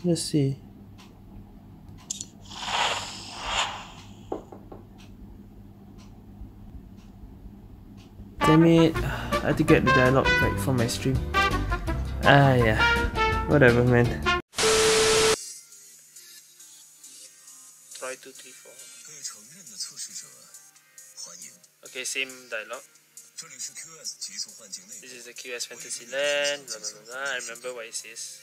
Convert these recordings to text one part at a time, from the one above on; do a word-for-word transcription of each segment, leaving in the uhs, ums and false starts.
Let's see. Damn it, I had to get the dialogue back from my stream. Ah yeah, whatever man. Try two, three, four. Okay, same dialogue. This is the Q S Fantasy Land, blah blah blah blah. I remember what it says.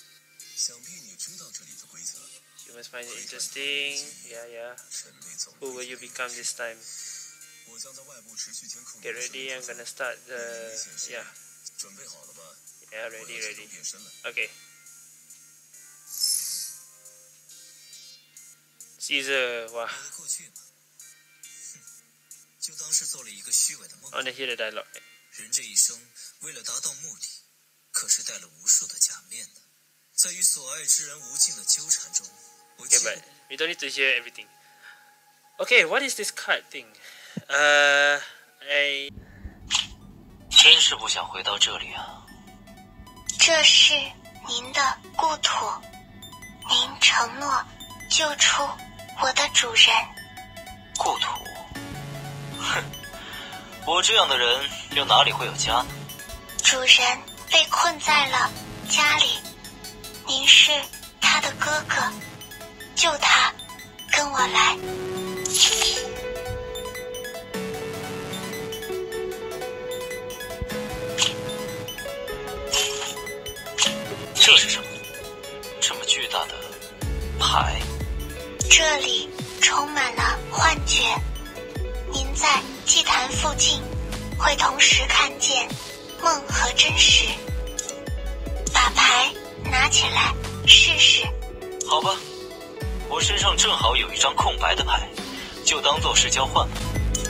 You must find it interesting. Yeah, yeah. Who will you become this time? Get ready, I'm gonna start the... yeah. Yeah, ready, ready. Okay. Caesar, wow. I wanna hear the dialogue. Okay, but we don't need to hear everything. Okay, what is this card thing? Uh, I... 真是不想回到这里啊。 这是您的故土，您承诺救出我的主人。 故土？哼，我这样的人又哪里会有家呢？ 主人被困在了家里，您是他的哥哥，救他，跟我来。 这是什么？这么巨大的牌？ 这里充满了幻觉，您在祭坛附近会同时看见梦和真实。把牌拿起来试试。 好吧，我身上正好有一张空白的牌，就当做是交换吧。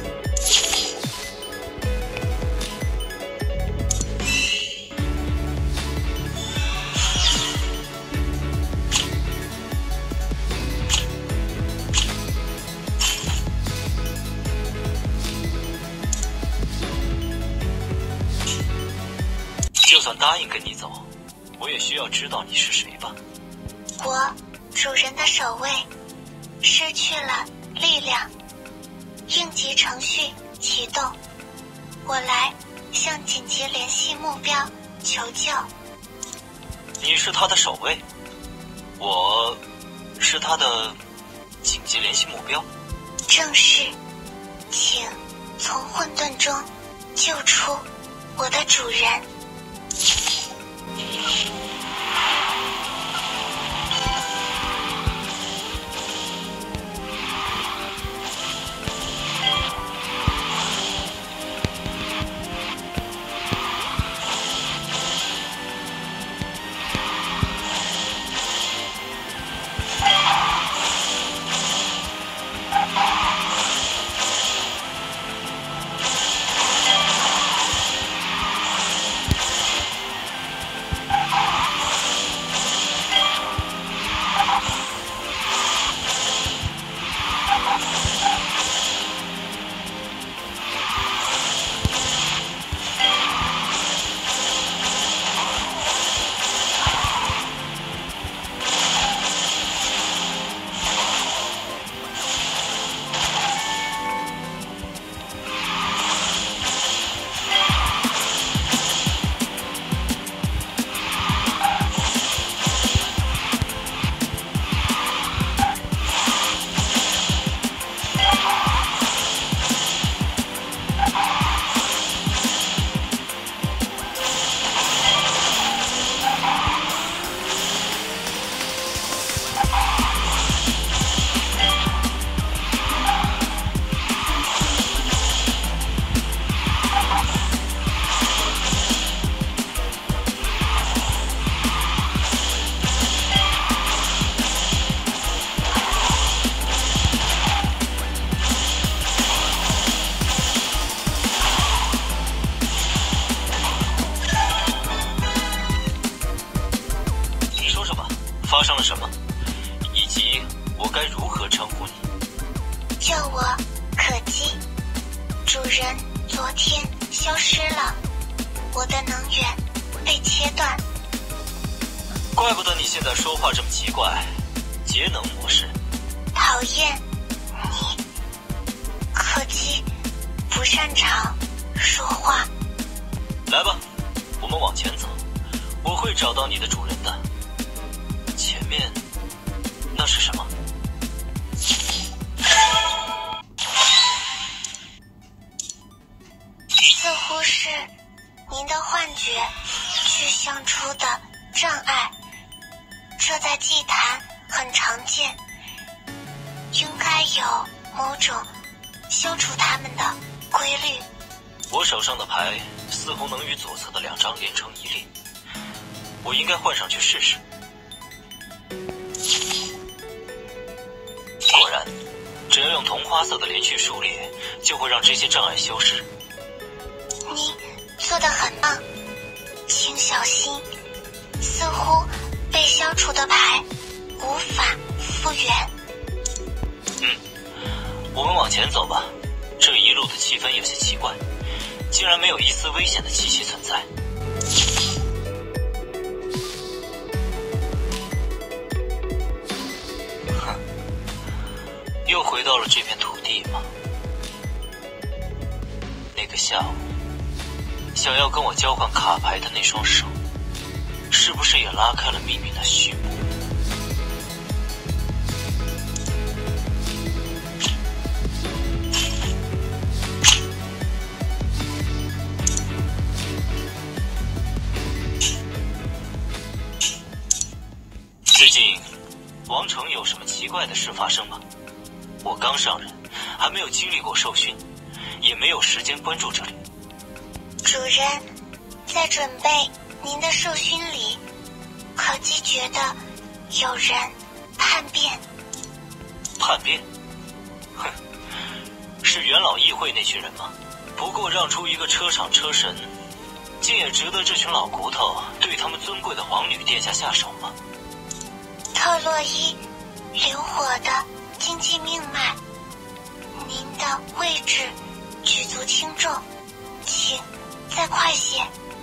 就算答应跟你走，我也需要知道你是谁吧。 我主人的守卫失去了力量，应急程序启动，我来向紧急联系目标求救。 你是他的守卫，我是他的紧急联系目标。 正是，请从混沌中救出我的主人。 发生了什么，以及我该如何称呼你？ 叫我可基。主人昨天消失了，我的能源被切断， 怪不得你现在说话这么奇怪，节能模式。 讨厌你，柯基，不擅长说话。 来吧，我们往前走，我会找到你的主人的。前面那是什么？ 似乎是您的幻觉具象出的障碍，这在祭坛很常见，应该有某种消除它们的规律。 我手上的牌似乎能与左侧的两张连成一列，我应该换上去试试。果然，只要用同花色的连续数列，就会让这些障碍消失。 你做得很棒，请小心，似乎被消除的牌无法复原。 嗯，我们往前走吧。这一路的气氛有些奇怪，竟然没有一丝危险的气息存在。哼，又回到了这片土地吗？那个下午想要跟我交换卡牌的那双手，是不是也拉开了秘密的序幕？最近王城有什么奇怪的事发生吗？我刚上任，还没有经历过受训，也没有时间关注这里。 主人，在准备您的受勋礼，柯基觉得有人叛变。 叛变？哼，是元老议会那群人吗？不过让出一个车厂车神，竟也值得这群老骨头对他们尊贵的皇女殿下下手吗？ 特洛伊流火的经济命脉，您的位置举足轻重，请再快些。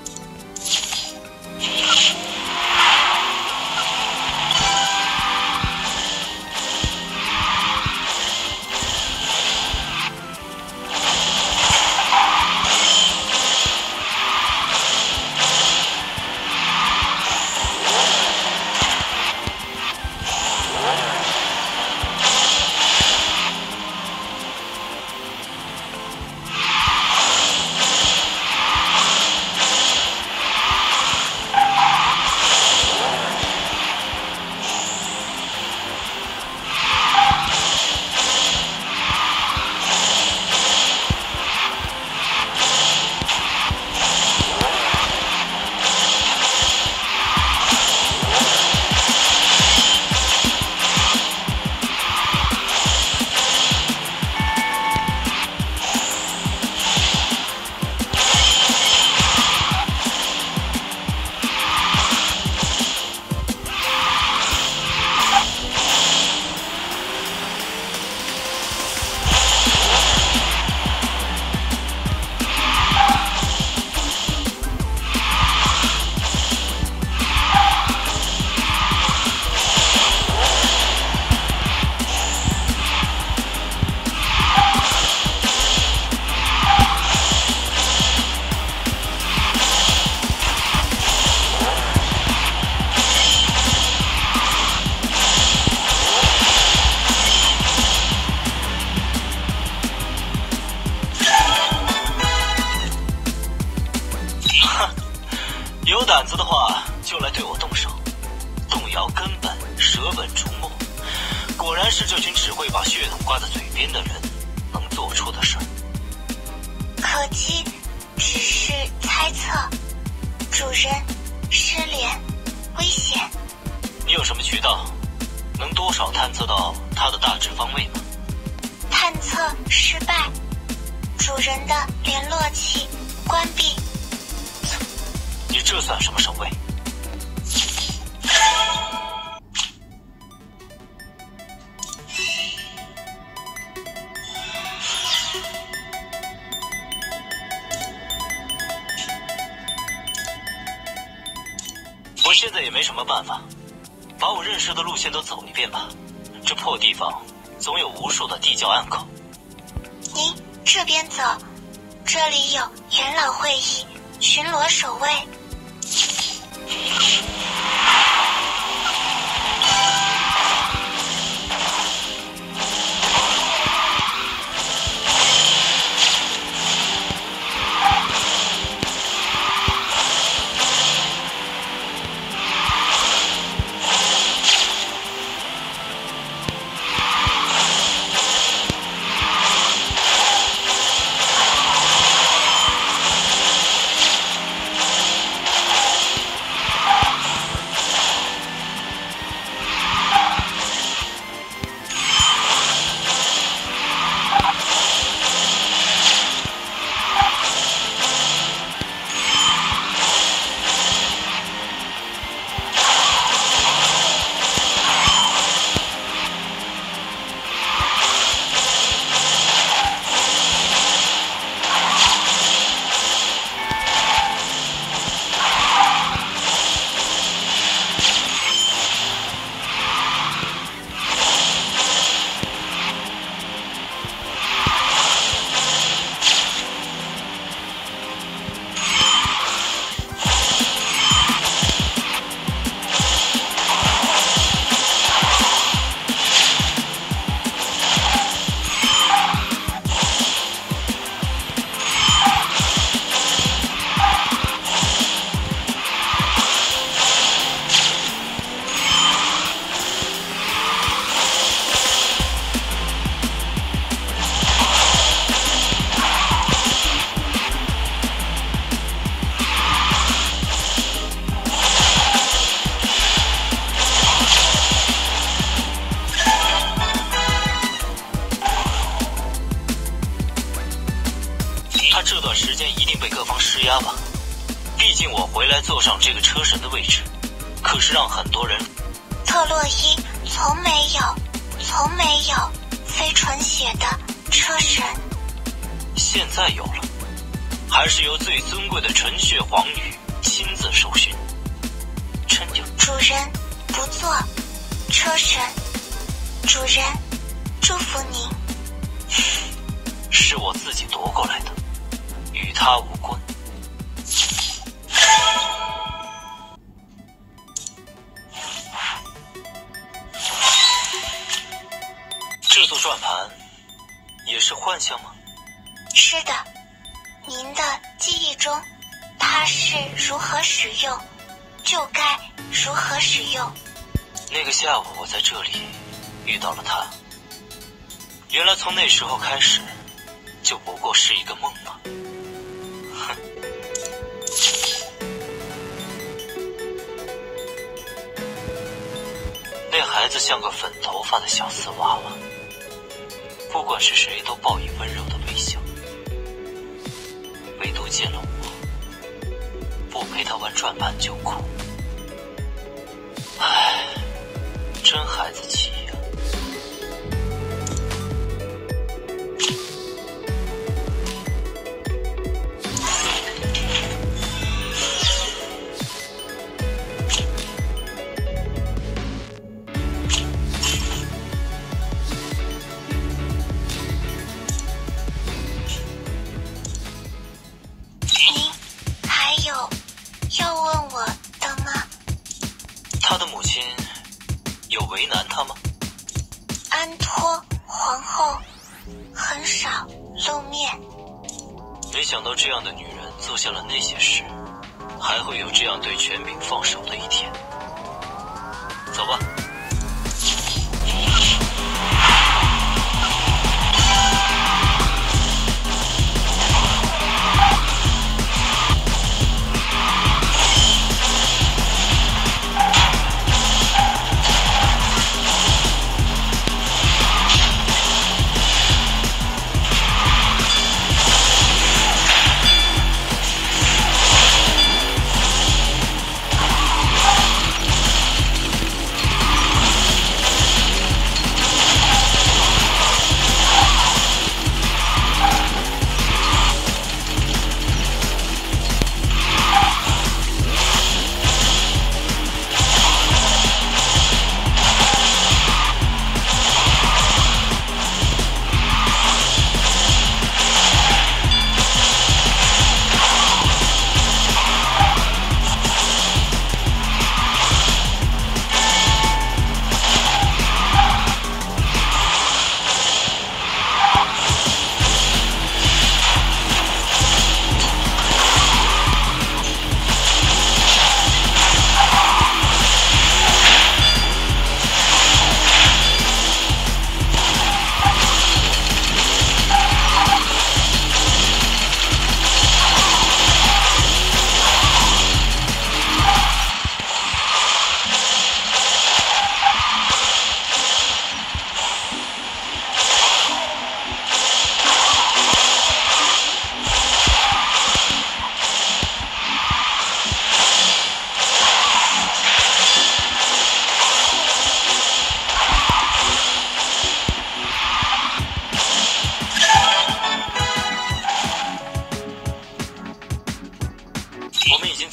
有胆子的话，就来对我动手，动摇根本，舍本逐末。果然是这群只会把血统挂在嘴边的人能做出的事。 柯基只是猜测，主人失联，危险。 你有什么渠道，能多少探测到他的大致方位吗？ 探测失败，主人的联络器关闭。 你这算什么守卫？不现在也没什么办法，把我认识的路线都走一遍吧。这破地方总有无数的地窖暗口。 您这边走，这里有元老会议巡逻守卫。 这段时间一定被各方施压吧，毕竟我回来坐上这个车神的位置，可是让很多人。 特洛伊从没有，从没有非纯血的车神， 现在有了，还是由最尊贵的纯血皇女亲自受训。真就主人不做车神，主人祝福您。 是我自己夺过来的，与他无关。这座转盘也是幻象吗？ 是的，您的记忆中它是如何使用，就该如何使用。 那个下午我在这里遇到了他，原来从那时候开始就不过是一个梦吗？哼。那孩子像个粉头发的小丝娃娃，不管是谁都报以温柔的微笑，唯独见了我，不陪他玩转盘就哭。唉，真孩子气呀！ 您还有要问我的吗？ 他的母亲有为难他吗？ 安托皇后很少露面。 没想到这样的女人做下了那些事，还会有这样对权柄放手的一天。走吧。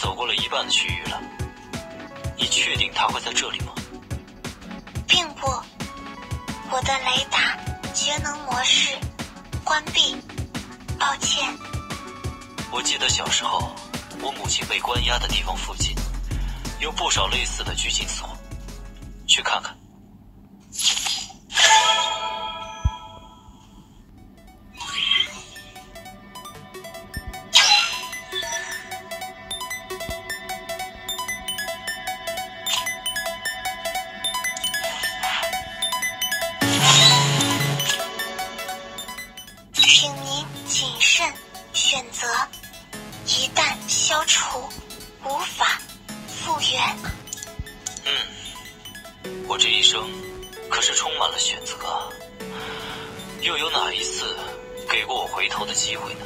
走过了一半的区域了，你确定他会在这里吗？ 并不，我的雷达节能模式关闭，抱歉。 我记得小时候，我母亲被关押的地方附近有不少类似的拘禁所，去看看。 请您谨慎选择，一旦消除，无法复原。 嗯，我这一生可是充满了选择啊，又有哪一次给过我回头的机会呢？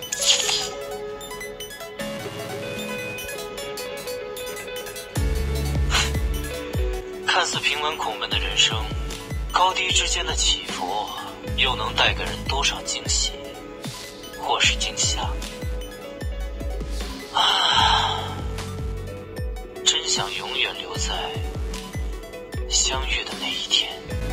看似平稳苦闷的人生，高低之间的起伏，又能带给人多少惊喜，或是惊吓？啊，真想永远留在相遇的那一天。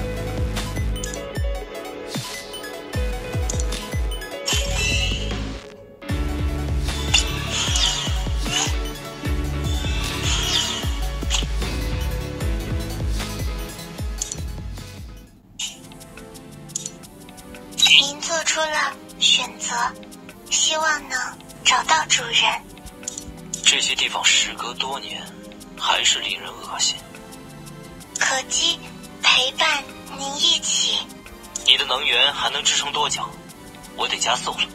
您做出了选择，希望能找到主人。 这些地方时隔多年，还是令人恶心。 可机陪伴您一起。 你的能源还能支撑多久？我得加速了。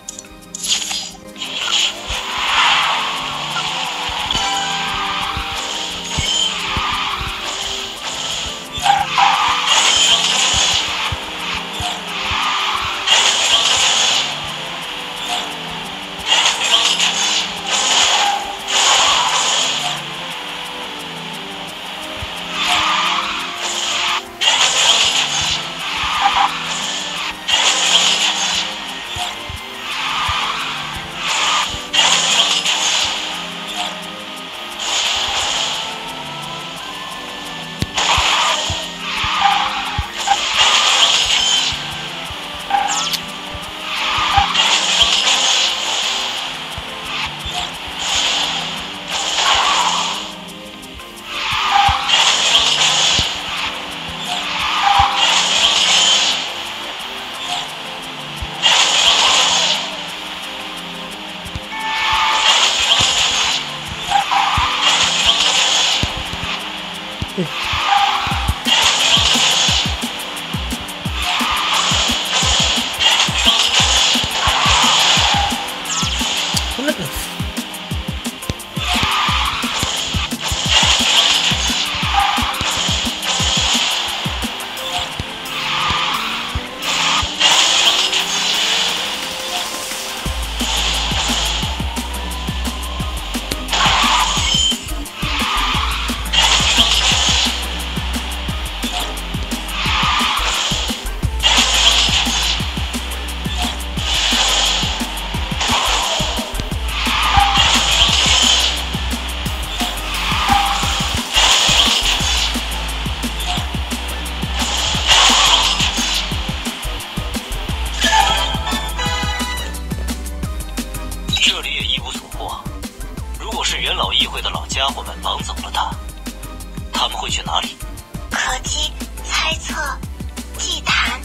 家伙们绑走了他，他们会去哪里？ 可机猜测，祭坛。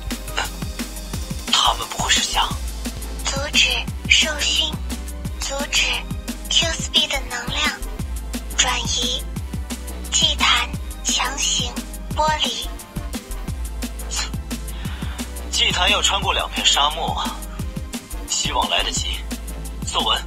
他们不会是想阻止受勋，阻止 Q Speed 的能量转移，祭坛强行剥离。 祭坛要穿过两片沙漠，希望来得及。坐稳。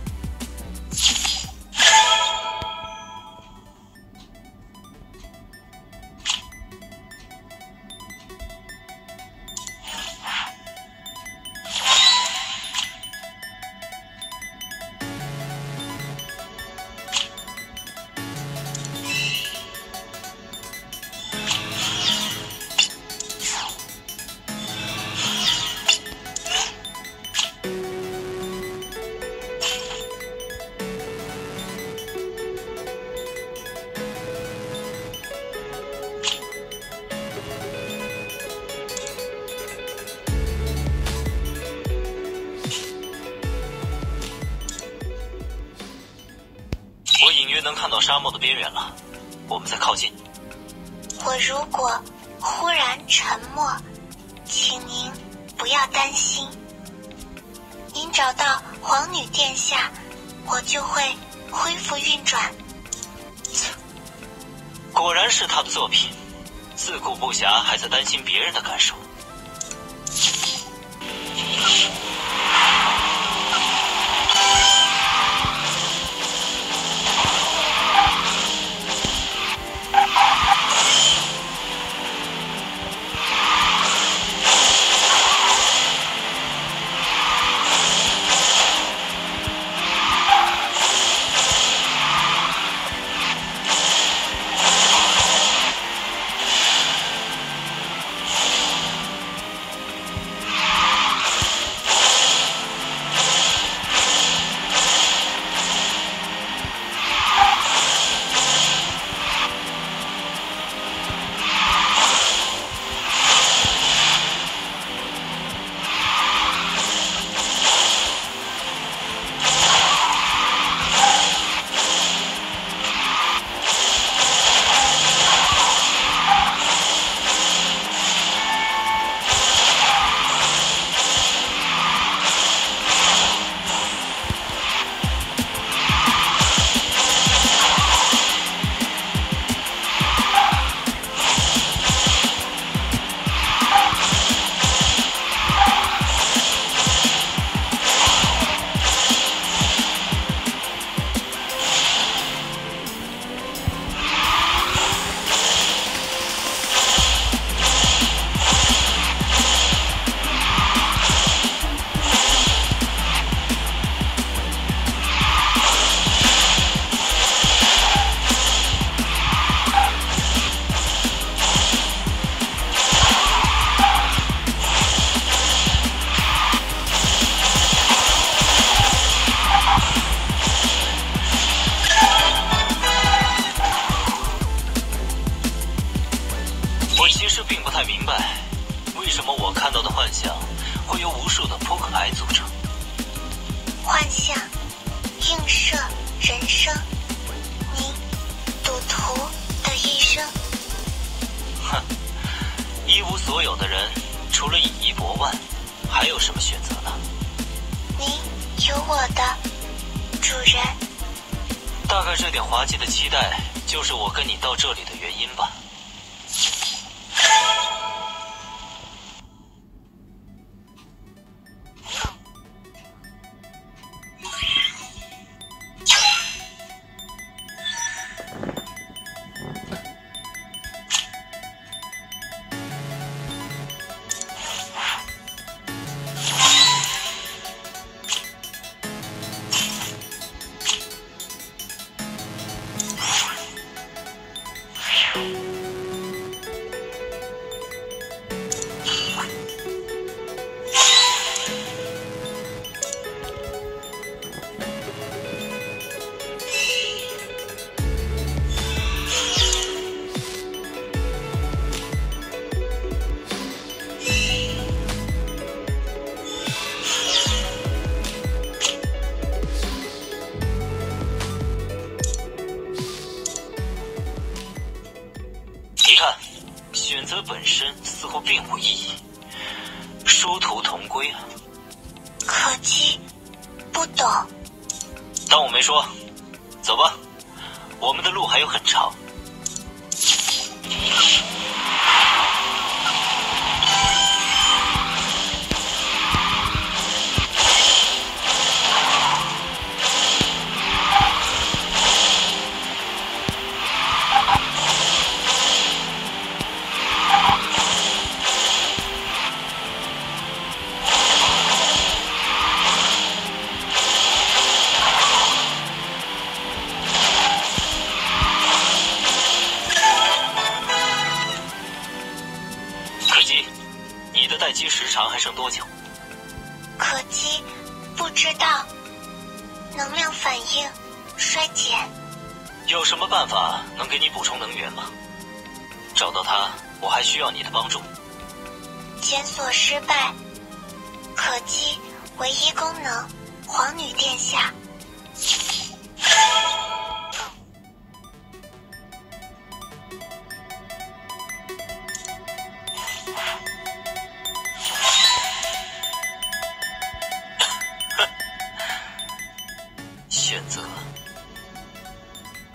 能看到沙漠的边缘了，我们再靠近。 我如果忽然沉默，请您不要担心。您找到皇女殿下，我就会恢复运转。 果然是他的作品，自顾不暇，还在担心别人的感受。就是我跟你到这里的原因吧。选择本身似乎并无意义，殊途同归啊。 可惜，不懂。 当我没说，走吧，我们的路还有很长。待机时长还剩多久？ 可机不知道。能量反应衰减。 有什么办法能给你补充能源吗？找到它，我还需要你的帮助。 检索失败。可机唯一功能，皇女殿下。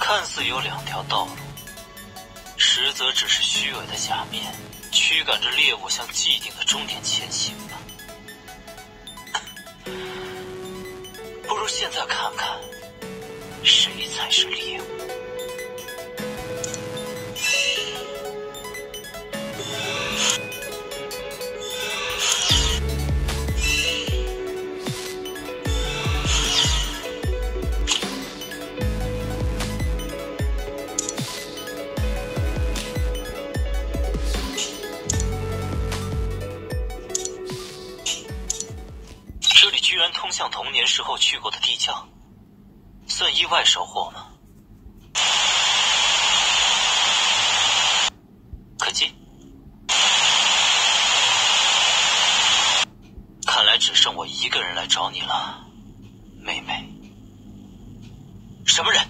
看似有两条道路，实则只是虚伪的假面，驱赶着猎物向既定的终点前行吧。不如现在看看，谁才是猎物。这里居然通向童年时候去过的地窖，算意外收获吗？可进。看来只剩我一个人来找你了，妹妹。什么人？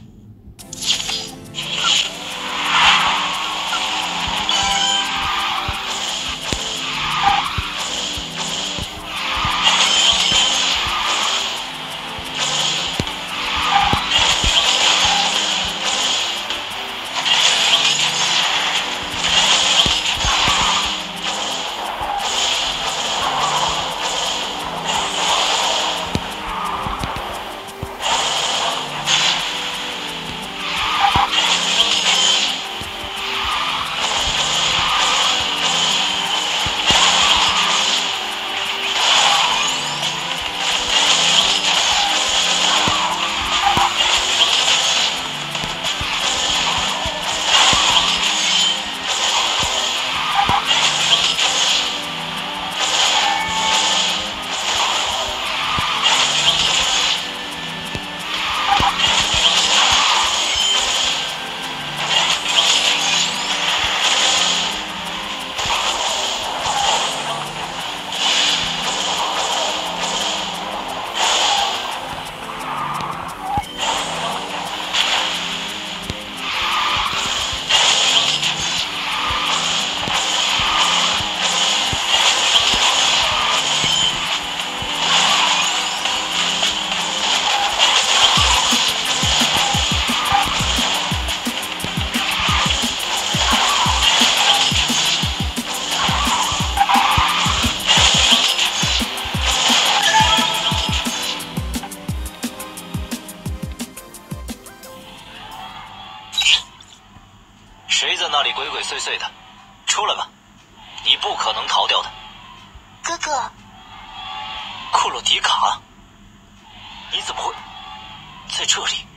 谁在那里鬼鬼祟祟的？出来吧，你不可能逃掉的。 哥哥， 库洛迪卡，你怎么会在这里？